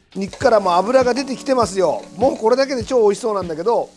肉からも脂が出てきてますよ。もうこれだけで超美味しそうなんだけど、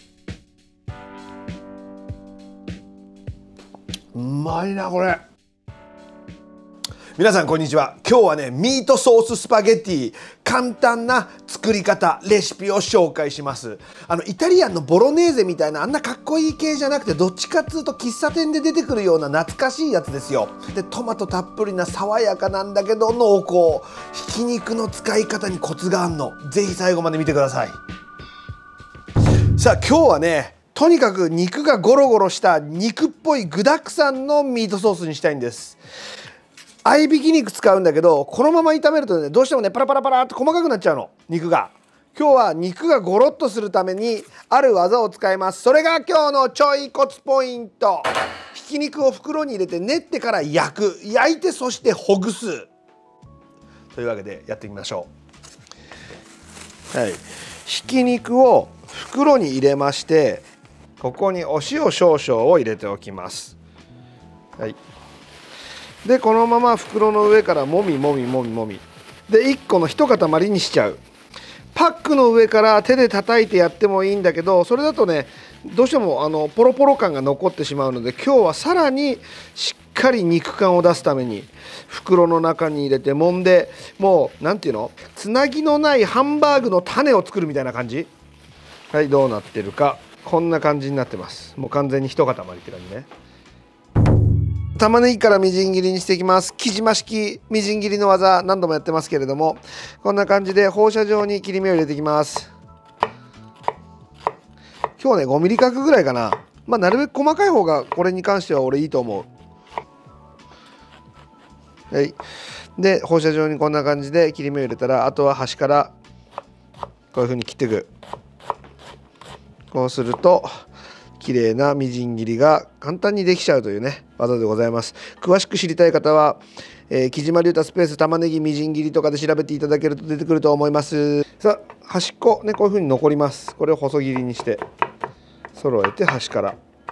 うまいなこれ。皆さんこんにちは。今日はね、ミートソーススパゲッティ、簡単な作り方レシピを紹介します。イタリアンのボロネーゼみたいなあんなかっこいい系じゃなくて、どっちかっつうと喫茶店で出てくるような懐かしいやつですよ。でトマトたっぷりな爽やかなんだけど濃厚。ひき肉の使い方にコツがあんの。ぜひ最後まで見てください。さあ今日はね、とにかく肉がゴロゴロした肉っぽい具だくさんのミートソースにしたいんです。合いびき肉使うんだけど、このまま炒めるとね、どうしてもねパラパラパラって細かくなっちゃうの、肉が。今日は肉がゴロッとするためにある技を使います。それが今日のちょいコツポイント。ひき肉を袋に入れて練ってから焼いて、そしてほぐすというわけでやってみましょう。はい、ひき肉を袋に入れまして、ここにお塩少々を入れておきます。はい、でこのまま袋の上からもみもみもみもみで1個の一塊にしちゃう。パックの上から手で叩いてやってもいいんだけど、それだとねどうしてもポロポロ感が残ってしまうので、今日はさらにしっかり肉感を出すために袋の中に入れて揉んで、もうなんていうの、つなぎのないハンバーグの種を作るみたいな感じ。はい、どうなってるか、こんな感じになってます。もう完全に一塊って感じね。玉ねぎからみじん切りにしていきます。木島式みじん切りの技、何度もやってますけれども、こんな感じで放射状に切り目を入れていきます。今日ね5ミリ角ぐらいかな。なるべく細かい方がこれに関しては俺いいと思う。はい、で放射状にこんな感じで切り目を入れたら、あとは端からこういう風に切っていく。こうすると綺麗なみじん切りが簡単にできちゃうというね技でございます。詳しく知りたい方は、木島隆太スペース玉ねぎみじん切りとかで調べていただけると出てくると思います。さあ端っこね、こういう風に残ります。これを細切りにして揃えて端から。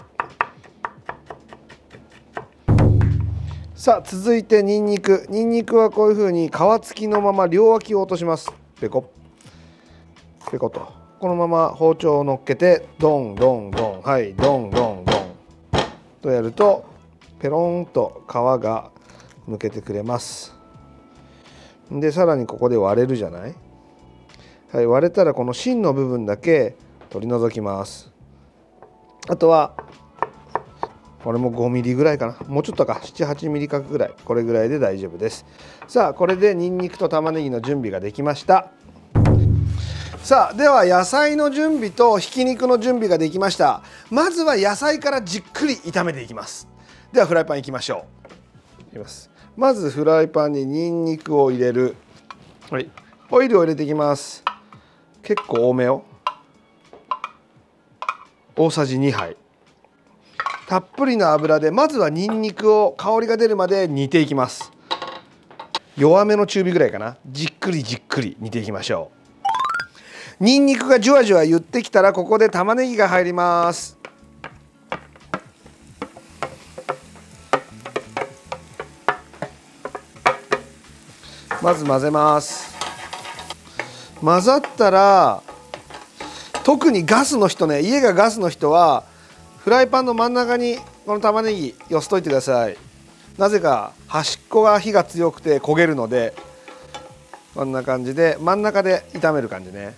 さあ続いてにんにく。にんにくはこういう風に皮付きのまま両脇を落とします。ペコペコとこのまま包丁を乗っけてドンドンドン、はい、ドンドンドンとやるとペロンと皮がむけてくれます。でさらにここで割れるじゃない。はい、割れたらこの芯の部分だけ取り除きます。あとはこれも5ミリぐらいかな、もうちょっとか、7、8ミリ角ぐらい、これぐらいで大丈夫です。さあこれでにんにくと玉ねぎの準備ができました。さあでは野菜の準備とひき肉の準備ができました。まずは野菜からじっくり炒めていきます。ではフライパンいきましょう。まずフライパンににんにくを入れる。はい、オイルを入れていきます。結構多めよ。大さじ2杯。たっぷりの油でまずはにんにくを香りが出るまで煮ていきます。弱めの中火ぐらいかな。じっくりじっくり煮ていきましょう。にんにくがじゅわじゅわ言ってきたら、ここで玉ねぎが入ります。まず混ぜます。混ざったら、特にガスの人ね、家がガスの人はフライパンの真ん中にこの玉ねぎ寄せといてください。なぜか端っこが火が強くて焦げるので、こんな感じで真ん中で炒める感じね。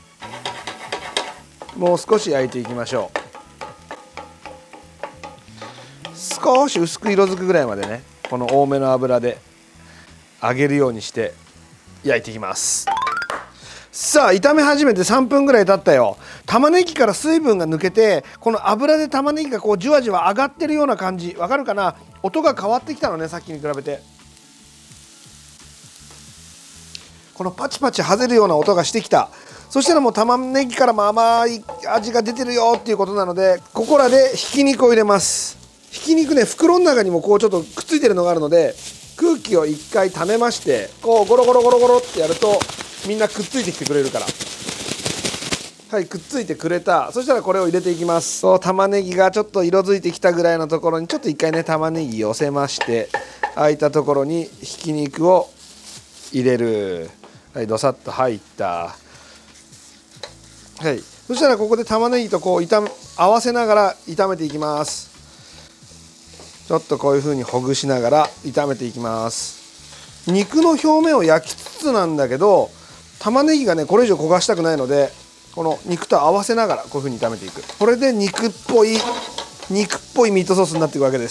もう少し焼いていきましょう。少し薄く色づくぐらいまでね、この多めの油で揚げるようにして焼いていきます。さあ炒め始めて3分ぐらい経ったよ。玉ねぎから水分が抜けて、この油で玉ねぎがこうじわじわ上がってるような感じ、わかるかな。音が変わってきたのね、さっきに比べて。このパチパチはぜるような音がしてきた。そしたらもう玉ねぎからも甘い味が出てるよっていうことなので、ここらでひき肉を入れます。ひき肉ね、袋の中にもこうちょっとくっついてるのがあるので、空気を1回溜めまして、こうゴロゴロゴロゴロってやるとみんなくっついてきてくれるから。はい、くっついてくれた。そしたらこれを入れていきます。そう、玉ねぎがちょっと色づいてきたぐらいのところにちょっと1回ね玉ねぎ寄せまして、空いたところにひき肉を入れる。 はい、どさっと入った。はい、そしたらここで玉ねぎとこう合わせながら炒めていきます。ちょっとこういう風にほぐしながら炒めていきます。肉の表面を焼きつつなんだけど、玉ねぎがねこれ以上焦がしたくないので、この肉と合わせながらこういう風に炒めていく。これで肉っぽいミートソースになっていくわけです。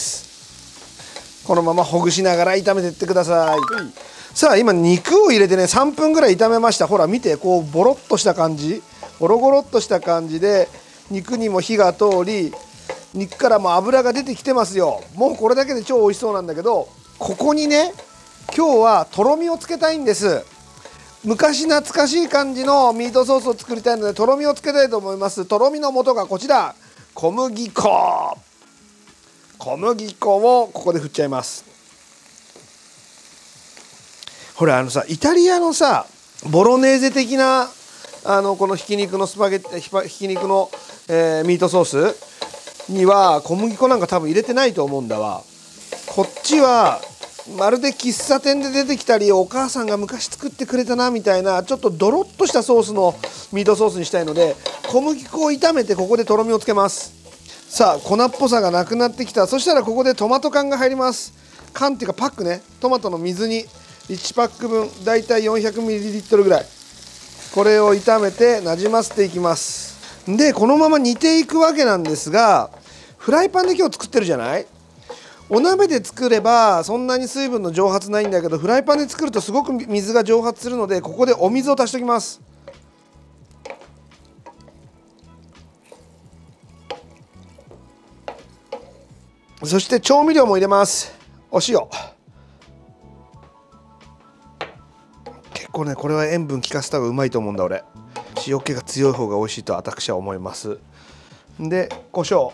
このままほぐしながら炒めていってください。さあ今肉を入れてね3分ぐらい炒めました。ほら見て、こうボロッとした感じ、ゴロゴロっとした感じで肉にも火が通り、肉からも脂が出てきてますよ。もうこれだけで超美味しそうなんだけど、ここにね今日はとろみをつけたいんです。昔懐かしい感じのミートソースを作りたいので、とろみをつけたいと思います。とろみの素がこちら、小麦粉をここで振っちゃいます。ほらイタリアのさボロネーゼ的なこのひき肉のミートソースには小麦粉なんか多分入れてないと思うんだわ。こっちはまるで喫茶店で出てきたり、お母さんが昔作ってくれたなみたいな、ちょっとドロッとしたソースのミートソースにしたいので、小麦粉を炒めてここでとろみをつけます。さあ粉っぽさがなくなってきた。そしたらここでトマト缶が入ります。缶っていうかパックね、トマトの水煮1パック分、だいたい 400ml ぐらい、これを炒めてなじませていきます。でこのまま煮ていくわけなんですが、フライパンで今日作ってるじゃない。お鍋で作ればそんなに水分の蒸発ないんだけど、フライパンで作るとすごく水が蒸発するので、ここでお水を足しておきます。そして調味料も入れます。お塩、結構ねこれは塩分効かせた方がうまいと思うんだ俺。塩気が強い方が美味しいと私は思います。で胡椒、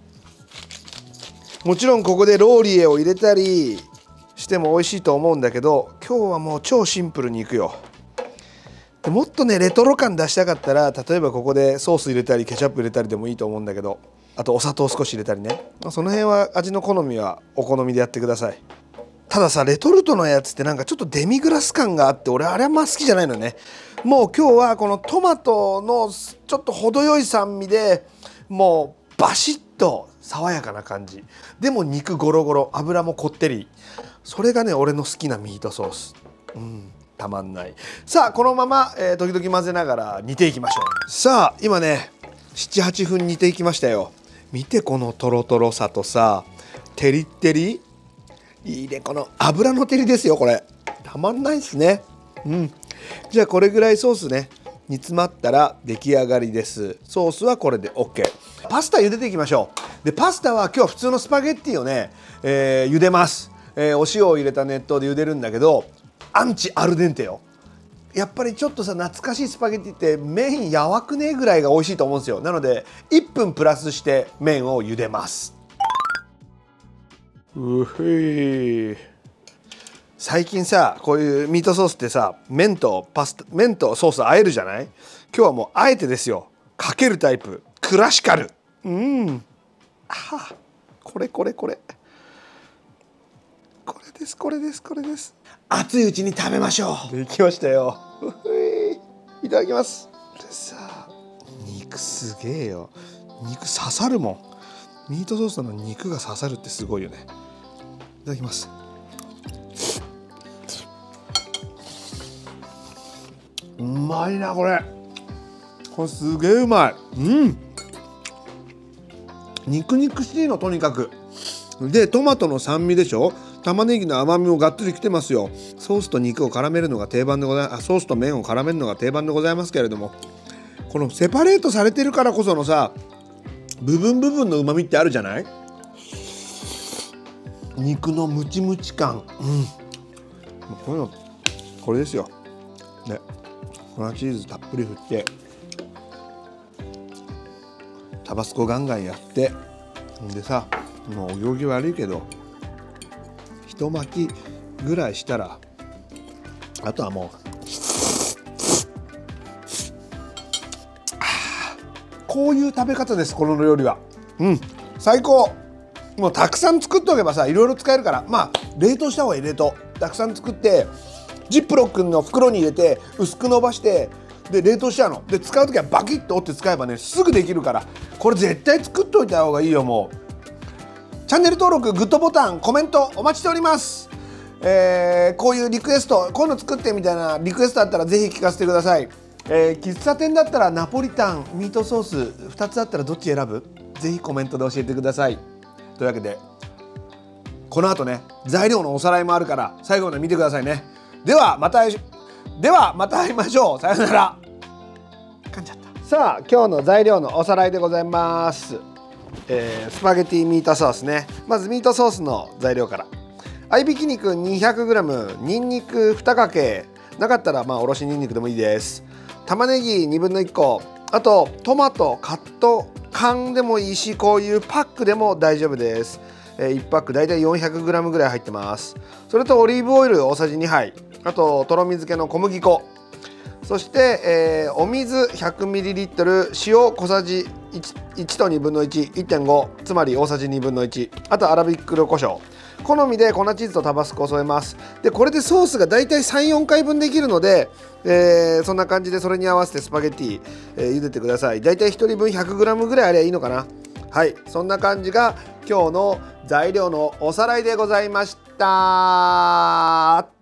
もちろんここでローリエを入れたりしても美味しいと思うんだけど、今日はもう超シンプルにいくよ。でもっとねレトロ感出したかったら、例えばここでソース入れたりケチャップ入れたりでもいいと思うんだけど、あとお砂糖少し入れたりね、その辺は味の好みはお好みでやってください。たださ、レトルトのやつってなんかちょっとデミグラス感があって、俺あれはあんま好きじゃないのよね。もう今日はこのトマトのちょっと程よい酸味で、もうバシッと爽やかな感じでも肉ゴロゴロ、油もこってり、それがね俺の好きなミートソース。たまんない。さあこのまま、時々混ぜながら煮ていきましょう。さあ今ね 7,8 分煮ていきましたよ。見てこのトロトロさとさ、テリッテリ、いいね、この油の照りですよ、これたまんないですね。じゃあこれぐらいソースね煮詰まったら出来上がりです。ソースはこれで OK。 パスタ茹でていきましょう。でパスタは今日は普通のスパゲッティをね、茹でます。お塩を入れた熱湯で茹でるんだけど、アンチアルデンテよ。やっぱりちょっとさ懐かしいスパゲッティって麺やわくねえぐらいが美味しいと思うんですよ。なので1分プラスして麺を茹でます。最近さこういうミートソースってさ、麺とソースあえるじゃない。今日はもうあえてですよ、かけるタイプ、クラシカル。これです。熱いうちに食べましょう。できましたよ。いただきます。さあ肉すげえよ。肉刺さるもん。ミートソースの肉が刺さるってすごいよね。いただきます。うまいなこれすげえうまい。肉しいのとにかく。でトマトの酸味でしょ、玉ねぎの甘みもがっつりきてますよ。ソースと肉を絡めるのが定番でございます。ソースと麺を絡めるのが定番でございますけれども、このセパレートされてるからこそのさ、部分の旨味ってあるじゃない。肉のムチムチ感、こういうのこれですよね。粉チーズたっぷり振ってタバスコガンガンやって、でさ、もうお行儀悪いけど一巻きぐらいしたら、あとはもうこういう食べ方です、この料理は。最高。もうたくさん作っておけばさ、いろいろ使えるから、まあ冷凍した方がいい。冷凍たくさん作ってジップロックの袋に入れて薄く伸ばしてで冷凍しちゃうので、使う時はバキッと折って使えばねすぐできるから、これ絶対作っといた方がいいよ。もうチャンネル登録、グッドボタン、コメントお待ちしております。こういうリクエスト、こういうの作ってみたいなリクエストあったらぜひ聞かせてください。喫茶店だったらナポリタン、ミートソース2つあったらどっち選ぶ？ぜひコメントで教えてください。というわけでこの後ね材料のおさらいもあるから最後まで見てくださいね。ではまた会いましょう。さようなら。噛んじゃった。さあ今日の材料のおさらいでございます。スパゲティミートソースね。まずミートソースの材料から。合いびき肉 200g、 にんにく2かけ、なかったらおろしにんにくでもいいです。玉ねぎ1/2個、あとトマトカット缶でもいいし、こういうパックでも大丈夫です。1パックだいたい 400g ぐらい入ってます。それとオリーブオイル大さじ2杯、あととろみ漬けの小麦粉、そして、お水 100ml、 塩小さじ 1と1/2、 1.5、 つまり大さじ1/2、あと粗びき黒胡椒、好みで粉チーズとタバスコを添えます。でこれでソースがだいたい 3,4 回分できるので、そんな感じでそれに合わせてスパゲッティ、茹でてください。だいたい1人分 100g ぐらいあればいいのかな。はい、そんな感じが今日の材料のおさらいでございました。